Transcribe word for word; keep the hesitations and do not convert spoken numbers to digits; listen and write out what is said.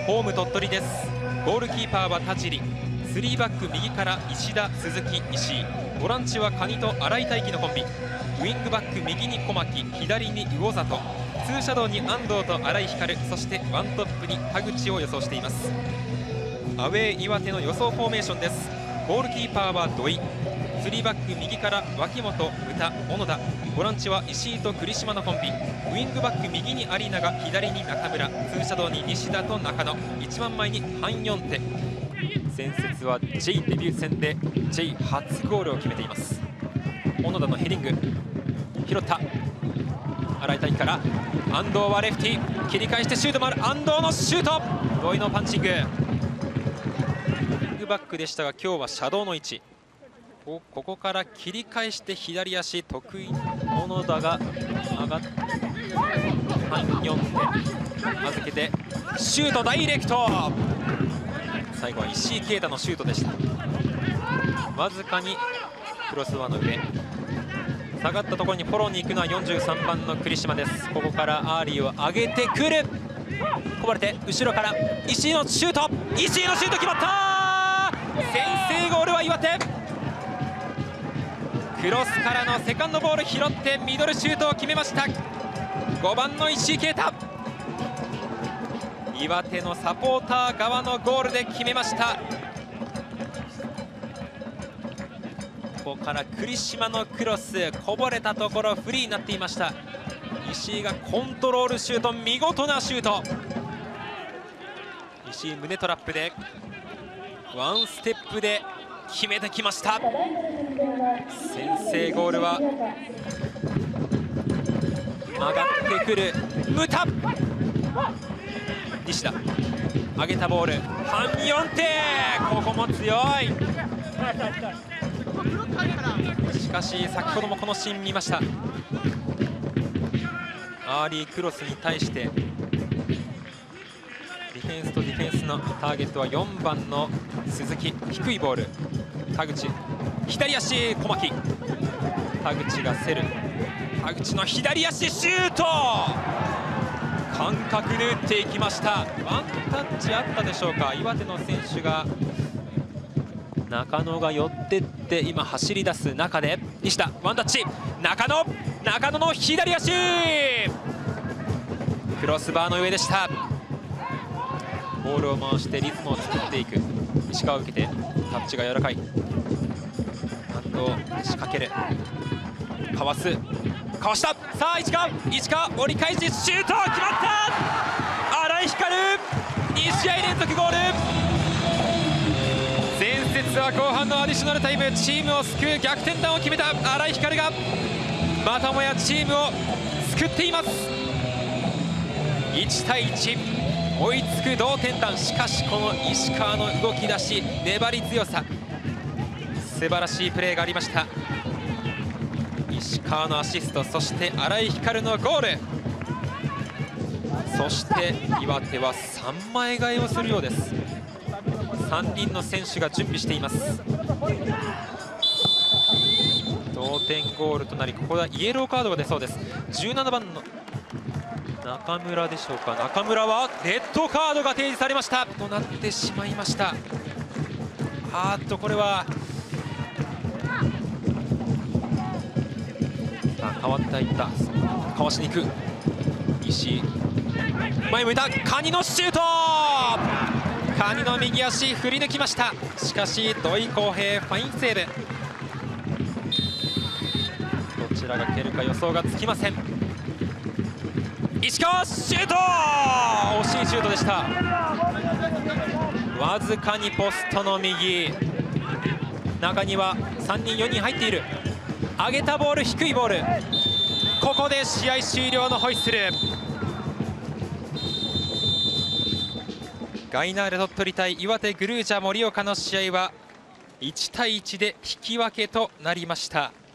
ホーム鳥取です。ゴールキーパーは田尻、スリーバック右から石田、鈴木、石井、ボランチは鍵と新井大輝のコンビ、ウイングバック右に小牧、左に魚里、ツーシャドウに安藤と新井光、そしてワントップに田口を予想しています。アウェー岩手の予想フォーメーションです。ゴールキーパーは土井、スリーバック右から脇本、宇田、小野田、ボランチは石井と栗島のコンビ、ウイングバック右に有永、左に中村、ツーシャドウに西田と中野、一番前にハン・ヨンテ。前節は J デビュー戦で J 初ゴールを決めています。小野田のヘディング拾った、新井大輝から安藤はレフティ切り返してシュートもある、安藤のシュート、土井のパンチング。ウイングバックでしたが今日はシャドウの位置、ここから切り返して左足得意、小野田が上がってハン・ヨンテ預けてシュートダイレクト、最後は石井啓太のシュートでした。わずかにクロスバーの上、下がったところにフォローに行くのはよんじゅうさんばんの栗島です。ここからアーリーを上げてくる、こぼれて後ろから石井のシュート、石井のシュート決まった、先制ゴールは岩手。クロスからのセカンドボール拾ってミドルシュートを決めました。ごばんの石井啓太、岩手のサポーター側のゴールで決めました。ここから栗島のクロス、こぼれたところフリーになっていました。石井がコントロールシュート、見事なシュート。石井胸トラップでワンステップで決めてきました。先制ゴールは上がってくるムタ、西田上げたボール、ハン・ヨンテ、ここも強い。しかし先ほどもこのシーン見ました、アーリークロスに対してディフェンスとディフェンスのターゲットはよんばんの鈴木、低いボール、田口左足小牧、田口が競る、田口の左足シュート、感覚で打っていきました。ワンタッチあったでしょうか。岩手の選手が中野が寄ってって今走り出す中で西田ワンタッチ、中野中野の左足、クロスバーの上でした。ボールを回してリズムを作っていく石川を受けてタッチが柔らかい、なんと仕掛ける、かわす、かわした、さあ市川市川折り返しシュート決まった、新井光に試合連続ゴール。前節は後半のアディショナルタイムチームを救う逆転弾を決めた新井光がまたもやチームを救っています。いちたいいち、追いつく同点弾。しかしこの石川の動き出し、粘り強さ、素晴らしいプレーがありました。石川のアシスト、そして新井光のゴール、そして岩手はさんまい替えをするようです。さんにんの選手が準備しています。同点ゴールとなり、ここはイエローカードが出そうです。じゅうななばんの中村でしょうか。中村はレッドカードが提示されましたとなってしまいました。あーっとこれは変わっていった、かわしに行く石井、前向いたカニのシュート、カニの右足振り抜きました。しかし土井康平ファインセーブ、どちらが蹴るか予想がつきません。石川シュート、惜しいシュートでした。わずかにポストの右、中にはさんにんよにん入っている、上げたボール低いボール、ここで試合終了のホイッスル。ガイナーレ鳥取対岩手グルージャ盛岡の試合はいちたいいちで引き分けとなりました。